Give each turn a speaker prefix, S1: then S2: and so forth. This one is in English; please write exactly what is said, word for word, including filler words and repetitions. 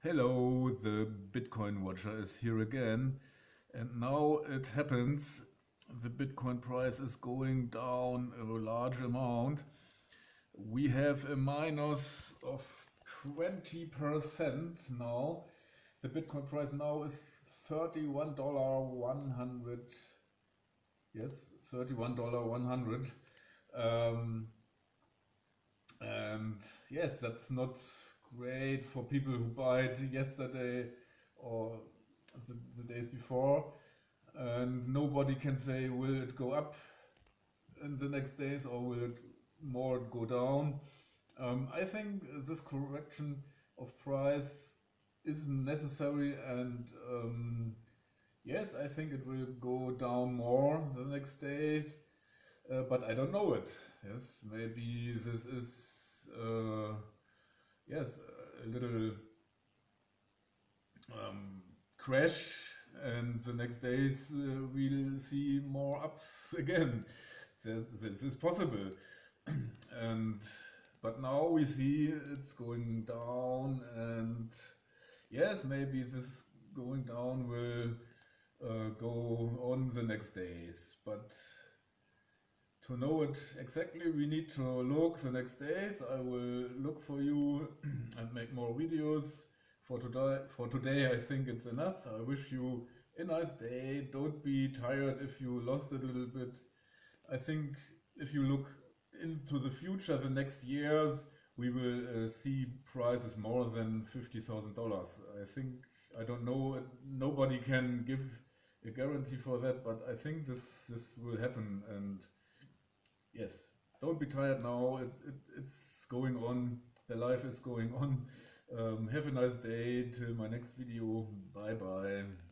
S1: Hello, the Bitcoin watcher is here again. And now it happens, the Bitcoin price is going down a large amount. We have a minus of twenty percent now. The Bitcoin price now is thirty-one dollars one hundred. Yes, thirty-one dollars one hundred. Um, and yes, that's not great for people who buy it yesterday or the, the days before. And nobody can say, will it go up in the next days or will it more go down? Um, I think this correction of price is necessary, and um, yes, I think it will go down more the next days, uh, but I don't know it. Yes, maybe this is uh, yes a little um, crash, and the next days uh, we'll see more ups again. This, this is possible, and but now we see it's going down, and yes, maybe this going down will uh, go on the next days. But to know it exactly, we need to look the next days. I will look for you and make more videos. For today, for today, I think it's enough. I wish you a nice day. Don't be tired if you lost a little bit. I think if you look into the future, the next years, we will uh, see prices more than fifty thousand dollars. I think, I don't know, nobody can give a guarantee for that, but I think this, this will happen. And yes, don't be tired now. It, it, it's going on. The life is going on. Um, have a nice day. Till my next video. Bye bye.